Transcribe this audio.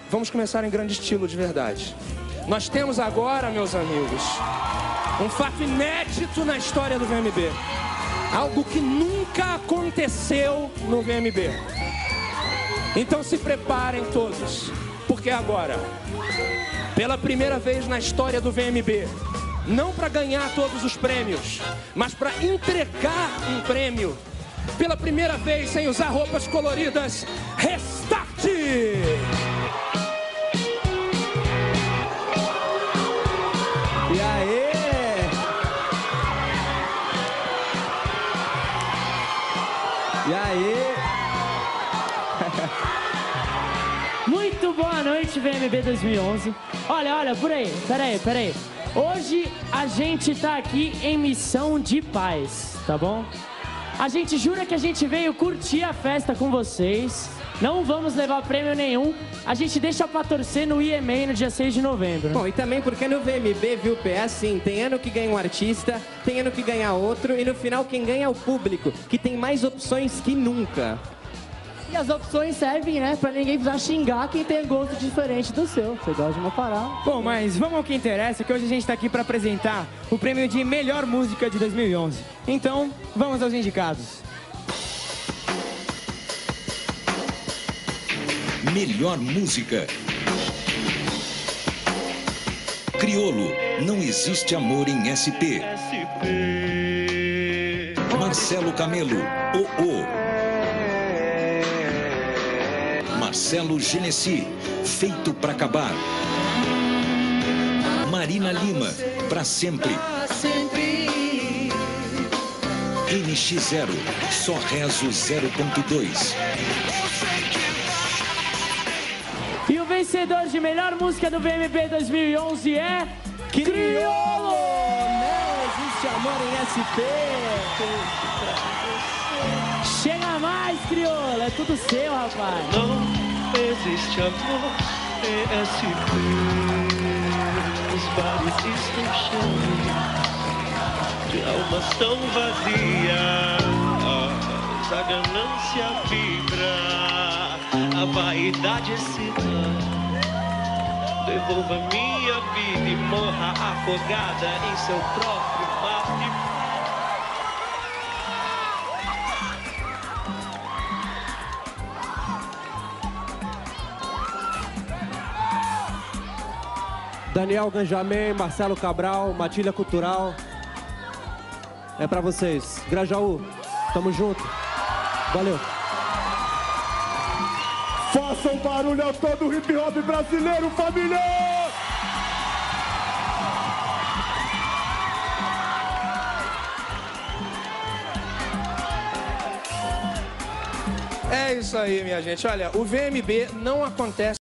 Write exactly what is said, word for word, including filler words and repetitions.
vamos começar em grande estilo de verdade. Nós temos agora, meus amigos, um fato inédito na história do V M B. Algo que nunca aconteceu no V M B. Então se preparem todos, porque agora, pela primeira vez na história do V M B, não para ganhar todos os prêmios, mas para entregar um prêmio, pela primeira vez sem usar roupas coloridas, Restart! E aí? E aí? Muito boa noite, V M B dois mil e onze. Olha, olha, por aí, peraí, peraí. Hoje a gente tá aqui em missão de paz, tá bom? A gente jura que a gente veio curtir a festa com vocês. Não vamos levar prêmio nenhum. A gente deixa pra torcer no I M A no dia seis de novembro. Bom, e também porque no V M B, viu, P, é assim, tem ano que ganha um artista, tem ano que ganha outro, e no final quem ganha é o público, que tem mais opções que nunca. E as opções servem, né, pra ninguém precisar xingar quem tem gosto diferente do seu. Você gosta de uma parada. Bom, mas vamos ao que interessa, que hoje a gente tá aqui pra apresentar o prêmio de melhor música de dois mil e onze. Então, vamos aos indicados. Melhor música. Criolo, Não Existe Amor em S P. Marcelo Camelo, O O. Marcelo Genesi, Feito Pra Acabar. Marina Lima, Pra Sempre. N X Zero, Só Rezo zero ponto dois. E o vencedor de melhor música do V M B dois mil e onze é... Criolo! Não existe amor em S P. Chega mais, Criolo! É tudo seu, rapaz! Não existe amor em S P. Os bares estão cheios de almas tão vazias. A ganância vibra, a vaidade excita. Devolva minha vida e morra afogada em seu próprio mar de... Daniel Ganjamin, Marcelo Cabral, Matilha Cultural. É pra vocês. Grajaú, tamo junto. Valeu. Faça um barulho a todo o hip hop brasileiro, família! É isso aí, minha gente. Olha, o V M B não acontece